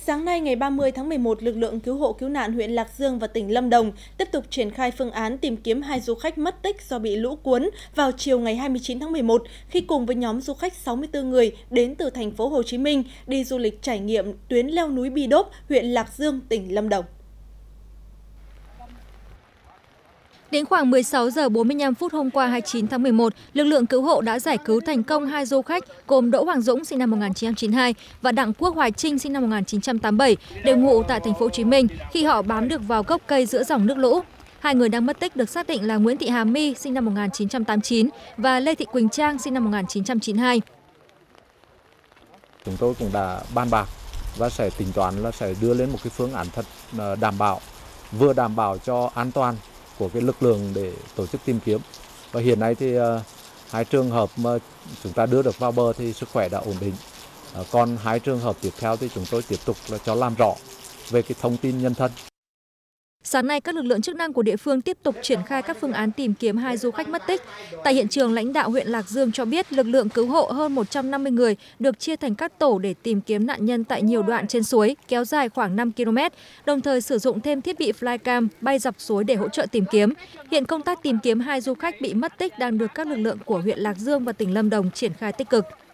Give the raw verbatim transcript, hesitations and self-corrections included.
Sáng nay ngày ba mươi tháng mười một, lực lượng cứu hộ cứu nạn huyện Lạc Dương và tỉnh Lâm Đồng tiếp tục triển khai phương án tìm kiếm hai du khách mất tích do bị lũ cuốn vào chiều ngày hai mươi chín tháng mười một khi cùng với nhóm du khách sáu mươi tư người đến từ thành phố Hồ Chí Minh đi du lịch trải nghiệm tuyến leo núi Bi Đốp, huyện Lạc Dương, tỉnh Lâm Đồng. Đến khoảng mười sáu giờ bốn mươi lăm phút hôm qua hai mươi chín tháng mười một, lực lượng cứu hộ đã giải cứu thành công hai du khách gồm Đỗ Hoàng Dũng sinh năm một nghìn chín trăm chín mươi hai và Đặng Quốc Hoài Trinh sinh năm một nghìn chín trăm tám mươi bảy, đều ngụ tại thành phố Hồ Chí Minh khi họ bám được vào gốc cây giữa dòng nước lũ. Hai người đang mất tích được xác định là Nguyễn Thị Hà My sinh năm một nghìn chín trăm tám mươi chín và Lê Thị Quỳnh Trang sinh năm một nghìn chín trăm chín mươi hai. Chúng tôi cũng đã bàn bạc và sẽ tính toán là sẽ đưa lên một cái phương án thật đảm bảo, vừa đảm bảo cho an toàn của cái lực lượng để tổ chức tìm kiếm. Và hiện nay thì uh, hai trường hợp mà chúng ta đưa được vào bờ thì sức khỏe đã ổn định. Uh, còn hai trường hợp tiếp theo thì chúng tôi tiếp tục là cho làm rõ về cái thông tin nhân thân. Sáng nay, các lực lượng chức năng của địa phương tiếp tục triển khai các phương án tìm kiếm hai du khách mất tích. Tại hiện trường, lãnh đạo huyện Lạc Dương cho biết lực lượng cứu hộ hơn một trăm năm mươi người được chia thành các tổ để tìm kiếm nạn nhân tại nhiều đoạn trên suối, kéo dài khoảng năm ki lô mét, đồng thời sử dụng thêm thiết bị flycam bay dọc suối để hỗ trợ tìm kiếm. Hiện công tác tìm kiếm hai du khách bị mất tích đang được các lực lượng của huyện Lạc Dương và tỉnh Lâm Đồng triển khai tích cực.